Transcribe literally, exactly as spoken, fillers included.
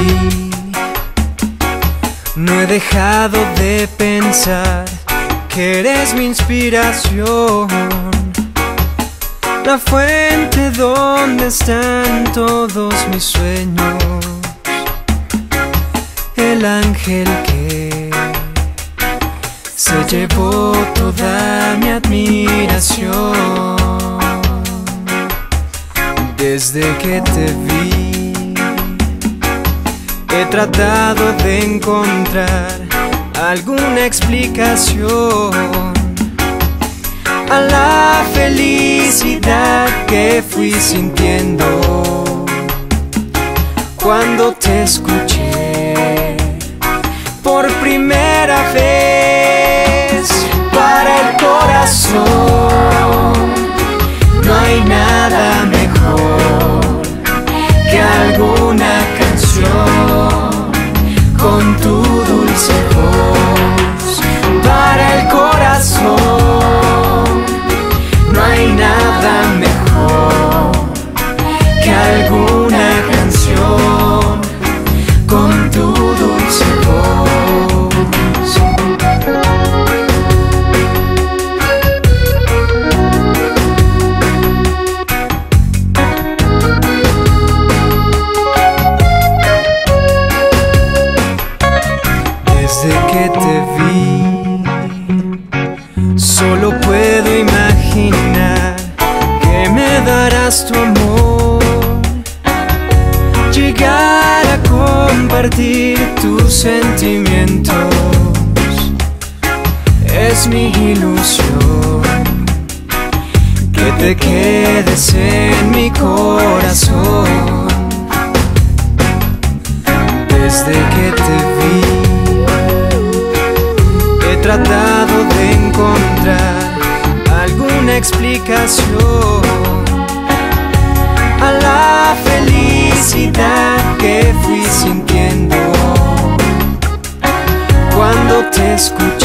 vi, no he dejado de pensar que eres mi inspiración, la fuente donde están todos mis sueños, el ángel que se llevó toda mi admiración. Desde que te vi, he tratado de encontrar alguna explicación a la felicidad que fui sintiendo cuando te escuché por primera vez. Para el corazón no hay nada mejor que alguna canción con tu dulce voz. Para el corazón no hay nada mejor que alguna canción con tu dulce voz. Desde que te vi, solo puedo imaginar que me darás tu amor, llegar a compartir tus sentimientos, es mi ilusión, que te quedes en mi corazón. Desde que te vi, he tratado de encontrar alguna explicación a la felicidad que fui sintiendo cuando te escuché